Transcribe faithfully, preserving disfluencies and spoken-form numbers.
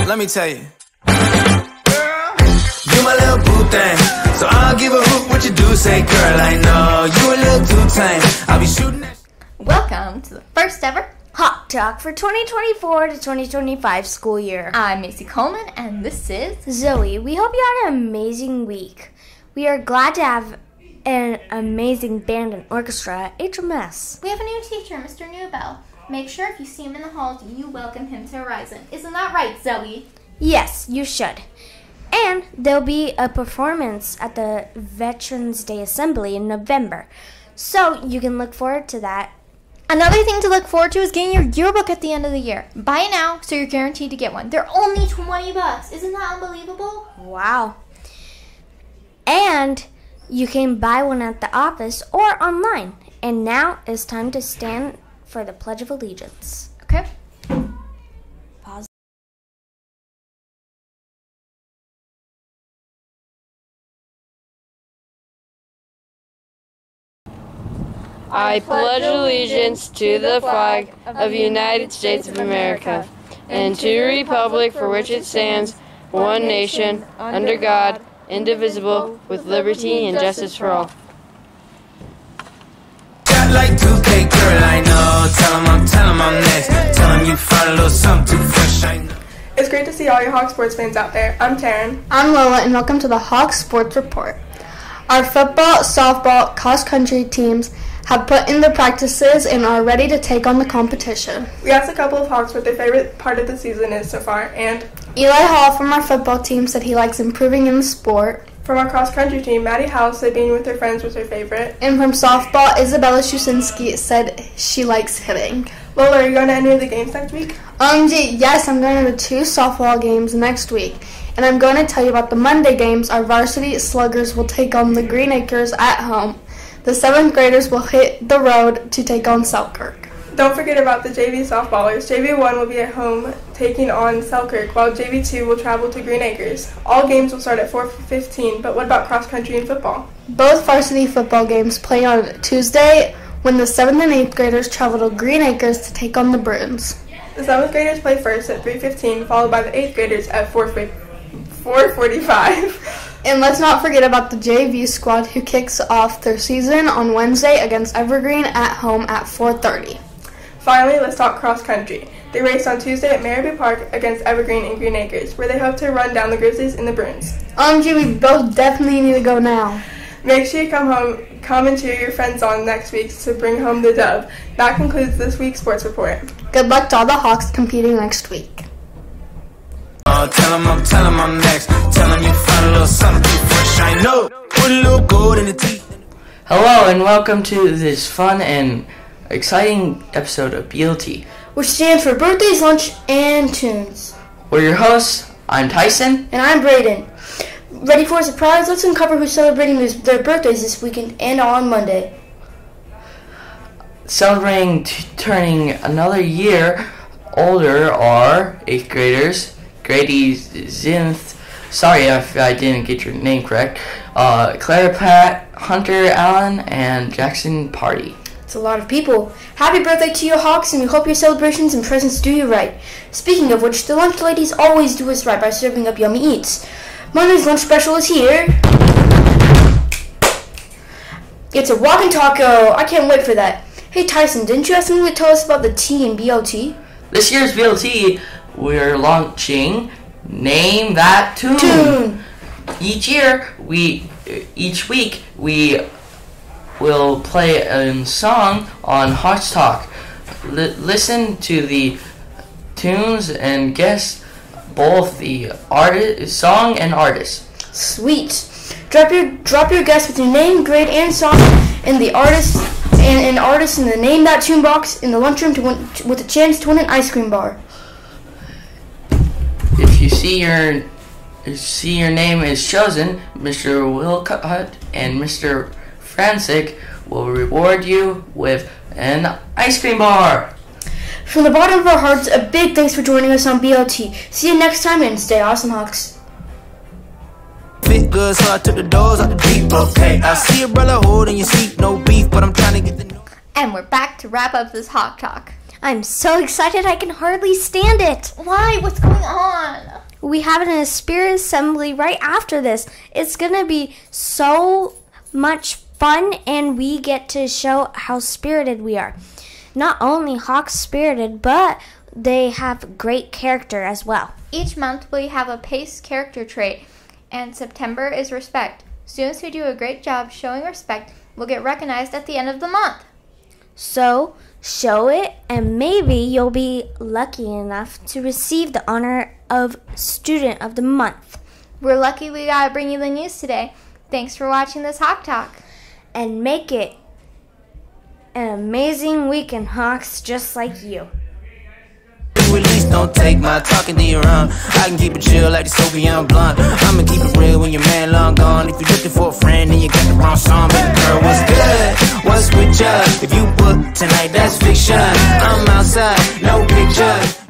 Let me tell you. Girl, you my little boo thing, so I'll give a hoot what you do. Say, girl, I know you a little too tame. I'll be shooting that. Welcome to the first ever Hawk Talk for twenty twenty-four to twenty twenty-five school year. I'm Macy Coleman, and this is Zoe. We hope you had an amazing week. We are glad to have an amazing band and orchestra at H M S. We have a new teacher, Mister Newbell. Make sure if you see him in the halls, you welcome him to Horizon. Isn't that right, Zoe? Yes, you should. And there'll be a performance at the Veterans Day Assembly in November, so you can look forward to that. Another thing to look forward to is getting your yearbook at the end of the year. Buy it now, so you're guaranteed to get one. They're only twenty bucks. Isn't that unbelievable? Wow. And you can buy one at the office or online. And now it's time to stand for the Pledge of Allegiance. Okay. Pause. I pledge allegiance to the flag of the United States of America and to the republic for which it stands, one nation, under God, indivisible, with liberty and justice for all. Got like two K, girl, I know. Tell 'em I'm, tell 'em I'm next. Tell 'em you found a little something too fresh, I know. It's great to see all your Hawk sports fans out there. I'm Taryn. I'm Lola, and welcome to the Hawk Sports Report. Our football, softball, cross-country teams have put in their practices and are ready to take on the competition. We asked a couple of Hawks what their favorite part of the season is so far, and Eli Hall from our football team said he likes improving in the sport. from our cross-country team, Maddie House said being with her friends was her favorite. And from softball, Isabella Shusinski said she likes hitting. Lola, are you going to any of the games next week? O M G, yes, I'm going to the two softball games next week. And I'm going to tell you about the Monday games. Our varsity sluggers will take on the Green Acres at home. The seventh graders will hit the road to take on Selkirk. Don't forget about the J V softballers. J V one will be at home taking on Selkirk, while J V two will travel to Green Acres. All games will start at four fifteen, but what about cross-country and football? Both varsity football games play on Tuesday when the seventh and eighth graders travel to Green Acres to take on the Bruins. The seventh graders play first at three fifteen, followed by the eighth graders at four forty-five. And let's not forget about the J V squad who kicks off their season on Wednesday against Evergreen at home at four thirty. Finally, let's talk cross-country. They race on Tuesday at Marabou Park against Evergreen and Green Acres, where they hope to run down the Grizzlies and the Bruins. O M G, we both definitely need to go now. Make sure you come home, come and cheer your friends on next week to bring home the dub. That concludes this week's sports report. Good luck to all the Hawks competing next week. Oh, tell 'em I'm, tell 'em I'm next. Tell 'em you found a little something too fresh, I know. Put a little gold in the teeth. Hello and welcome to this fun and exciting episode of B L T. Which stands for Birthdays, Lunch, and Tunes. We're your hosts. I'm Tyson. And I'm Brayden. Ready for a surprise? Let's uncover who's celebrating this, their birthdays this weekend and on Monday. Celebrating t- turning another year older are eighth graders Grady Zinth. Sorry if I didn't get your name correct. Uh, Clara Pat, Hunter Allen, and Jackson Party. It's a lot of people. Happy birthday to you, Hawks, and we hope your celebrations and presents do you right. Speaking of which, the lunch ladies always do us right by serving up yummy eats. Monday's lunch special is here. It's a walking taco. I can't wait for that. Hey Tyson, didn't you have something to tell us about the T in B L T? This year's B L T, we're launching Name That Tune. Tune. Each year, we, each week, we will play a song on Hawks Talk. L- listen to the tunes and guess both the artist, song and artist. Sweet. Drop your drop your guess with your name, grade, and song, and the artist and an artist in the Name That Tune box in the lunchroom to win, with a chance to win an ice cream bar. If you see your see your name is chosen, Mister Wilcott and Mister Francis will reward you with an ice cream bar. From the bottom of our hearts, a big thanks for joining us on B L T. See you next time and stay awesome, Hawks. Fit good, so I took the doors out the deep, okay. I see a brother holding your seat, no beef, but I'm trying to get the new. And we're back to wrap up this Hawk Talk. I'm so excited I can hardly stand it. Why? What's going on? we having a spirit assembly right after this. It's going to be so much fun, and we get to show how spirited we are. Not only Hawks spirited, but they have great character as well. Each month we have a PACE character trait, and September is respect. Students who do a great job showing respect will get recognized at the end of the month. So, show it, and maybe you'll be lucky enough to receive the honor of Student of the Month. We're lucky we got to bring you the news today. Thanks for watching this Hawk Talk. And make it an amazing weekend, Hawks, just like you. Release, don't take my talking to your own. I can keep it chill like the Soviet blunt. I'ma keep it real when your man long gone. If you're looking for a friend and you got the wrong song, baby girl, what's good? What's with ya? If you book tonight, that's fiction. I'm outside, no picture.